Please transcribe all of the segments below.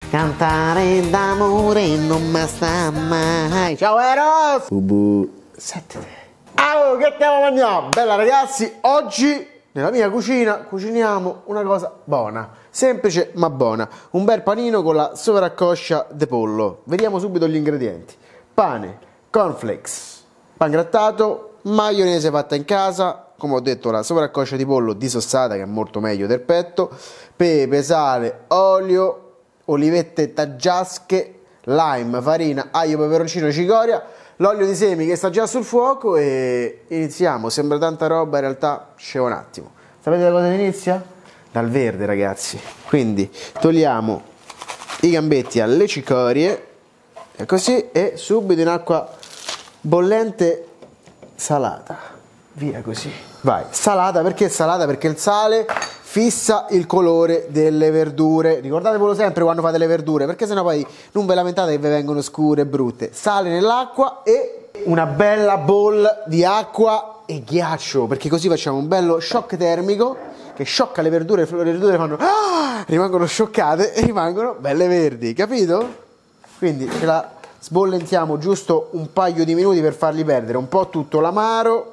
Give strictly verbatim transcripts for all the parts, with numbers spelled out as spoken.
Cantare d'amore non basta mai. Ciao Eros! Bubu, sette. Oh, che stiamo mangiando? Bella ragazzi, oggi nella mia cucina cuciniamo una cosa buona, semplice ma buona. Un bel panino con la sovraccoscia di pollo. Vediamo subito gli ingredienti. Pane, cornflakes, pangrattato, maionese fatta in casa, come ho detto la sovraccoscia di pollo disossata che è molto meglio del petto, pepe, sale, olio, olivette taggiasche, lime, farina, aglio, peperoncino, cicoria, l'olio di semi che sta già sul fuoco e iniziamo. Sembra tanta roba, in realtà c'è un attimo. Sapete da cosa inizia? Dal verde ragazzi. Quindi togliamo i gambetti alle cicorie e così, e subito in acqua bollente salata. Via così. Vai, salata, perché salata? Perché il sale fissa il colore delle verdure. Ricordatevelo sempre quando fate le verdure, perché sennò poi non ve lamentate che vi vengono scure e brutte. Sale nell'acqua e una bella bowl di acqua e ghiaccio, perché così facciamo un bello shock termico che sciocca le verdure, le verdure fanno ah! rimangono scioccate e rimangono belle verdi, capito? Quindi ce la sbollentiamo giusto un paio di minuti per farli perdere un po' tutto l'amaro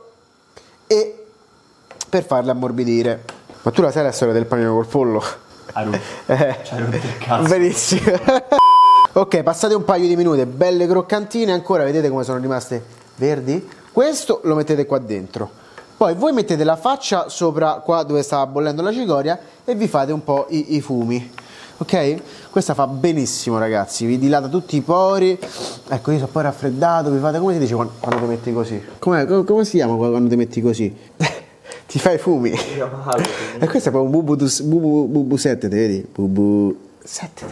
e per farle ammorbidire. Ma tu la sai la storia del panino col pollo? Eh, benissimo. Ok, passate un paio di minuti, belle croccantine ancora, vedete come sono rimaste verdi? Questo lo mettete qua dentro. Poi voi mettete la faccia sopra qua dove stava bollendo la cicoria e vi fate un po' i, i fumi. Ok? Questa fa benissimo ragazzi, vi dilata tutti i pori. Ecco, io sono poi raffreddato, vi fate come si dice quando, quando ti metti così? Come, come si chiama quando ti metti così? Ti fai i fumi. E questo è proprio un bubu, bubu, bubu sette, te vedi? Bubu sette.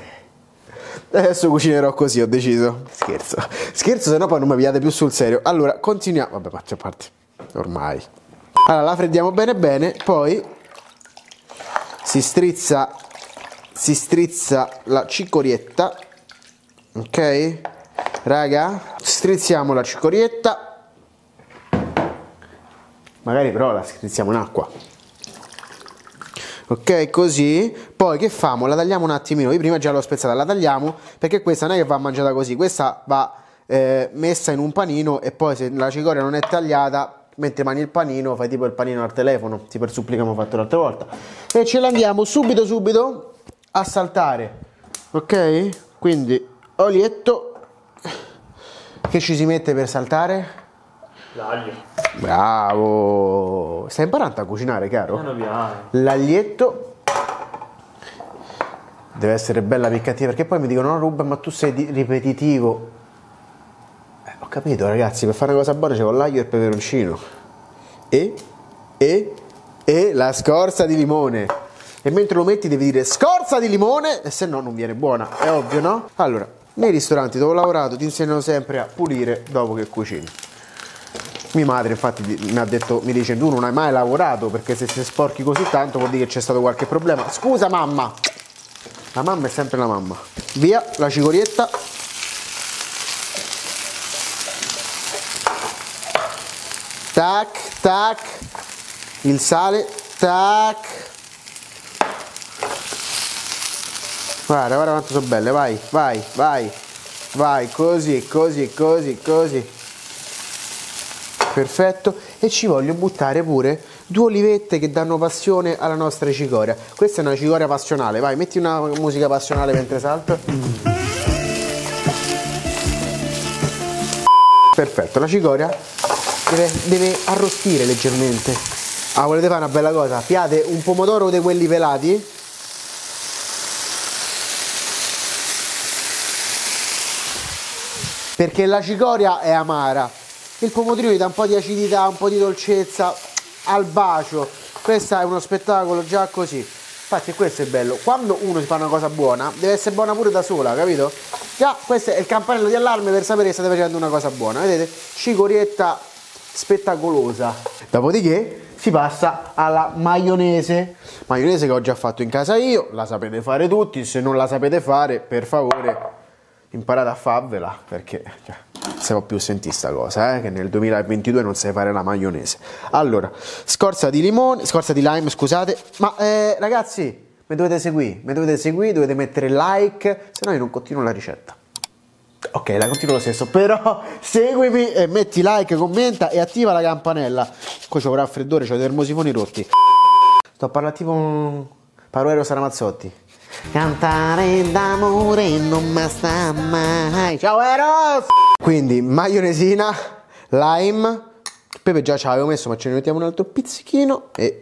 Adesso cucinerò così, ho deciso. Scherzo. Scherzo, se no poi non mi pigliate più sul serio. Allora, continuiamo. Vabbè, faccio parte. Ormai. Allora, la freddiamo bene bene, poi si strizza si strizza la cicorietta. Ok? Raga, strizziamo la cicorietta. Magari però la strizziamo in acqua. Ok, così. Poi che famo? La tagliamo un attimino. Io prima già l'ho spezzata, la tagliamo perché questa non è che va mangiata così, questa va eh, messa in un panino e poi se la cicoria non è tagliata, mentre mangi il panino, fai tipo il panino al telefono, tipo il supplì che abbiamo fatto l'altra volta. E ce l'andiamo subito subito a saltare. Ok? Quindi olietto. Che ci si mette per saltare? L'aglio. Bravo! Stai imparando a cucinare, caro? Piano piano. L'aglietto deve essere bella piccantina, perché poi mi dicono no Ruben, ma tu sei ripetitivo. Eh, ho capito ragazzi, per fare una cosa buona c'è con l'aglio e il peperoncino e, e, e la scorza di limone, e mentre lo metti devi dire scorza di limone, e se no non viene buona, è ovvio, no? Allora, nei ristoranti dove ho lavorato ti insegnano sempre a pulire dopo che cucini. Mia madre infatti mi ha detto, mi dice tu non hai mai lavorato, perché se si sporchi così tanto vuol dire che c'è stato qualche problema. Scusa mamma, la mamma è sempre la mamma. Via la cicorietta. Tac tac, il sale, tac. Guarda, guarda quanto sono belle, vai, vai, vai, vai, così, così, così, così. Perfetto, e ci voglio buttare pure due olivette che danno passione alla nostra cicoria. Questa è una cicoria passionale, vai, metti una musica passionale mentre salta. Perfetto, la cicoria deve, deve arrostire leggermente. Ah, volete fare una bella cosa? Piate un pomodoro di quelli pelati. Perché la cicoria è amara. Il pomodorino gli dà un po' di acidità, un po' di dolcezza al bacio. Questo è uno spettacolo già così. Infatti questo è bello. Quando uno si fa una cosa buona, deve essere buona pure da sola, capito? Già questo è il campanello di allarme per sapere che state facendo una cosa buona. Vedete? Cicorietta spettacolosa. Dopodiché si passa alla maionese. Maionese che ho già fatto in casa io. La sapete fare tutti. Se non la sapete fare, per favore, imparate a farvela, perché cioè, se ho più sentì sta cosa, eh, che nel duemilaventidue non sai fare la maionese. Allora, scorza di limone, scorza di lime, scusate, ma eh, ragazzi, mi dovete seguire, mi dovete seguire, dovete mettere like, se no io non continuo la ricetta. Ok, la continuo lo stesso, però seguimi e metti like, commenta e attiva la campanella. Qua c'ho un raffreddore, c'ho i termosifoni rotti. Sto a parlare tipo un Paruero Saramazzotti. Cantare d'amore non basta mai. Ciao Eros! Quindi maionesina, lime, pepe già ce l'avevo messo ma ce ne mettiamo un altro pizzichino e...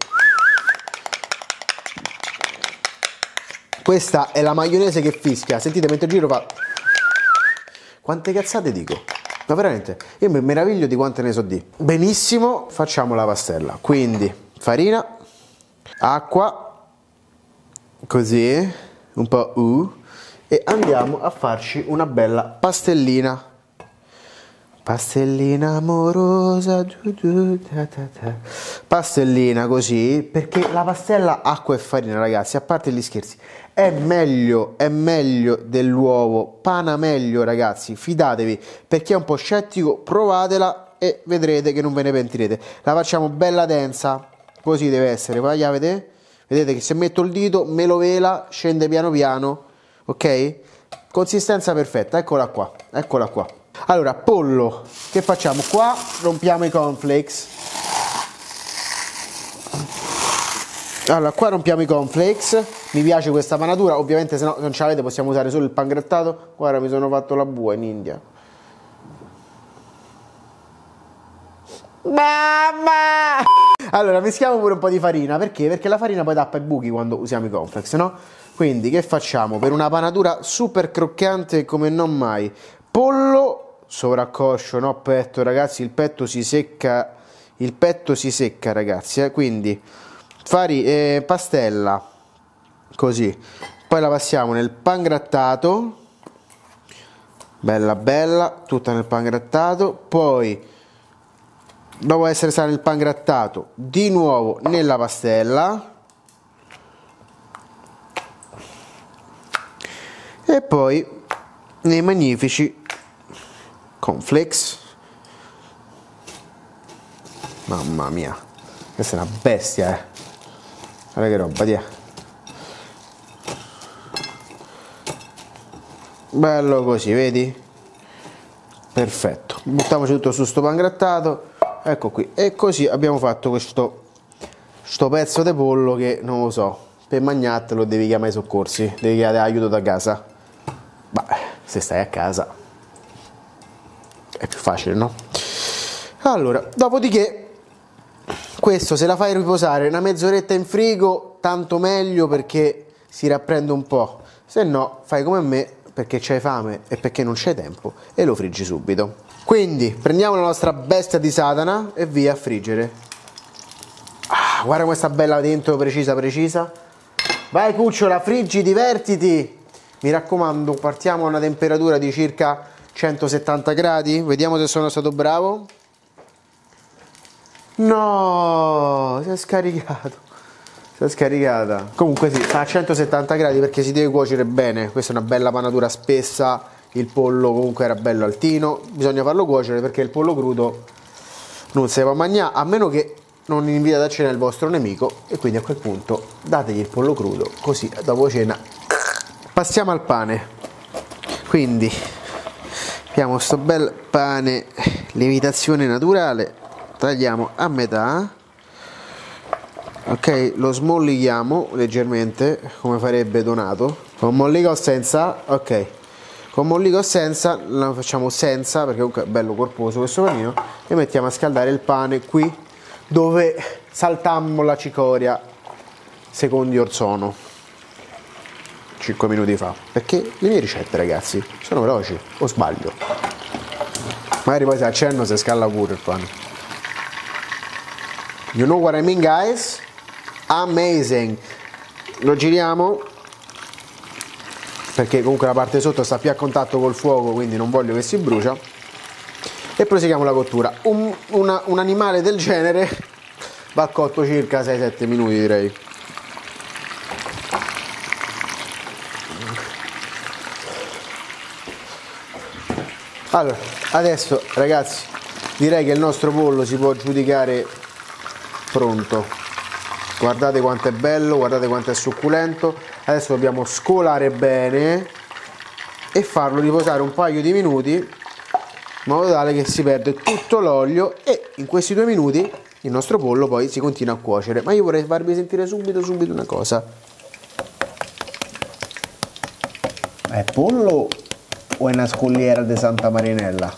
Questa è la maionese che fischia, sentite mentre giro fa... Quante cazzate dico? Ma veramente, io mi meraviglio di quante ne so di. Benissimo, facciamo la pastella. Quindi farina, acqua, così, un po' uh, e andiamo a farci una bella pastellina. Pastellina amorosa, du, du, ta, ta, ta. Pastellina così, perché la pastella acqua e farina, ragazzi, a parte gli scherzi, è meglio, è meglio dell'uovo, pana meglio, ragazzi, fidatevi. Per chi è un po' scettico, provatela e vedrete che non ve ne pentirete. La facciamo bella densa, così deve essere, poi la vedete? Vedete che se metto il dito me lo vela, scende piano piano, ok? Consistenza perfetta, eccola qua, eccola qua. Allora, pollo, che facciamo? Qua rompiamo i cornflakes. Allora, qua rompiamo i cornflakes. Mi piace questa panatura, ovviamente se no non ce l'avete possiamo usare solo il pangrattato. Guarda, mi sono fatto la bua in India. Mamma! Allora, mischiamo pure un po' di farina, perché? Perché la farina poi tappa i buchi quando usiamo i cornflakes, no? Quindi che facciamo? Per una panatura super croccante come non mai. Pollo sovraccoscio, no petto, ragazzi, il petto si secca, il petto si secca, ragazzi, eh? Quindi fari, eh, pastella, così, poi la passiamo nel pangrattato, bella bella, tutta nel pangrattato, poi dopo essere stata nel pangrattato, di nuovo nella pastella, e poi nei magnifici cornflakes. Mamma mia, questa è una bestia, eh. Guarda che roba, dia. Bello così, vedi? Perfetto. Buttiamoci tutto su sto pangrattato. Ecco qui. E così abbiamo fatto questo sto pezzo di pollo che non lo so. Per mangiartelo devi chiamare i soccorsi, devi chiamare aiuto da casa. Ma se stai a casa è più facile, no? Allora, dopodiché questo se la fai riposare una mezz'oretta in frigo, tanto meglio perché si rapprende un po'. Se no, fai come me, perché c'hai fame e perché non c'hai tempo, e lo friggi subito. Quindi prendiamo la nostra bestia di Satana e via a friggere. Ah, guarda questa bella dentro, precisa precisa. Vai cucciola, friggi, divertiti. Mi raccomando, partiamo a una temperatura di circa centosettanta gradi. Vediamo se sono stato bravo. No, si è scaricato. Si è scaricata. Comunque sì, sta a centosettanta gradi perché si deve cuocere bene. Questa è una bella panatura spessa. Il pollo comunque era bello altino. Bisogna farlo cuocere perché il pollo crudo non si può mangiare, a meno che non invitate a cena il vostro nemico, e quindi a quel punto dategli il pollo crudo, così dopo cena. Passiamo al pane. Quindi abbiamo sto bel pane lievitazione naturale, tagliamo a metà, ok, lo smollichiamo leggermente come farebbe Donato, con mollica o senza, ok, con mollica o senza, lo facciamo senza perché comunque è bello corposo questo panino, e mettiamo a scaldare il pane qui dove saltammo la cicoria secondo Orsono cinque minuti fa, perché le mie ricette, ragazzi, sono veloci, o sbaglio? Magari poi se accenno si scalla pure il pane. You know what I mean, guys? Amazing. Lo giriamo perché comunque la parte sotto sta più a contatto col fuoco, quindi non voglio che si brucia, e proseguiamo la cottura. Un, una, un animale del genere va cotto circa sei sette minuti, direi. Allora, adesso ragazzi, direi che il nostro pollo si può giudicare pronto. Guardate quanto è bello, guardate quanto è succulento. Adesso dobbiamo scolare bene e farlo riposare un paio di minuti in modo tale che si perde tutto l'olio, e in questi due minuti il nostro pollo poi si continua a cuocere. Ma io vorrei farvi sentire subito subito una cosa. È pollo o è una scolliera di Santa Marinella?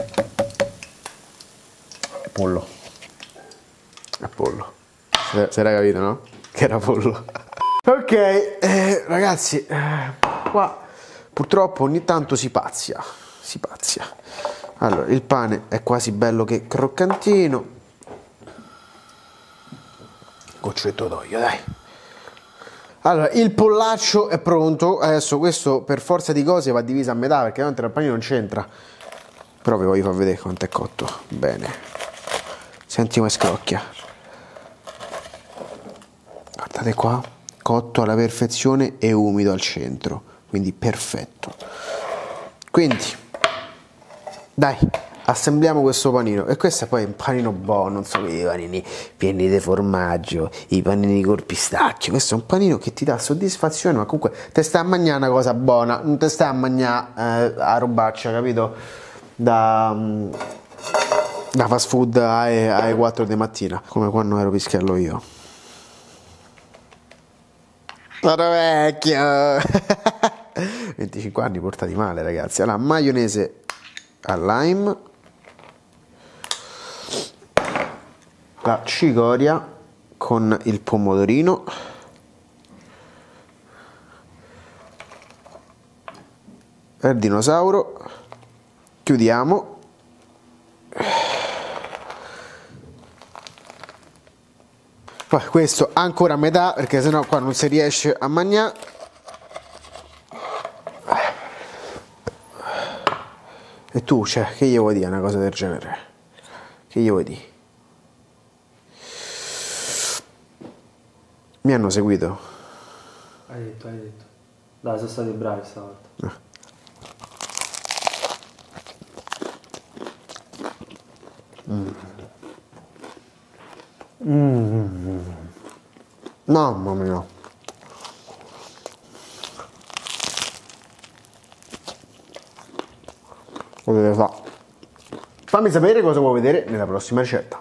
È pollo. È pollo. Si era capito, no? Che era pollo. Ok, eh, ragazzi, eh, qua purtroppo ogni tanto si pazia. Si pazia. Allora, il pane è quasi bello che croccantino. Goccetto d'olio, dai. Allora, il pollaccio è pronto. Adesso questo per forza di cose va diviso a metà, perché tanto il panino non c'entra. Però vi voglio far vedere quanto è cotto. Bene. Senti come scrocchia. Guardate qua. Cotto alla perfezione e umido al centro. Quindi perfetto. Quindi, dai, assembliamo questo panino. E questo è poi un panino buono, non so, i panini pieni di formaggio, i panini col pistacchio. Questo è un panino che ti dà soddisfazione, ma comunque te stai a mangiare una cosa buona, non te stai a mangiare eh, a robaccia, capito? Da, da fast food alle, alle quattro di mattina, come quando ero pischello io. Sono vecchio! venticinque anni portati male, ragazzi. Allora, maionese al lime, la cicoria con il pomodorino, il dinosauro, chiudiamo, poi questo ancora a metà perché sennò qua non si riesce a mangiare. E tu, cioè, che gli vuoi dire una cosa del genere? Che gli vuoi dire? Mi hanno seguito? Hai detto, hai detto. Dai, sono stati bravi stavolta. Mm. Mm. Mamma mia. Potete fare. Fammi sapere cosa vuoi vedere nella prossima ricetta.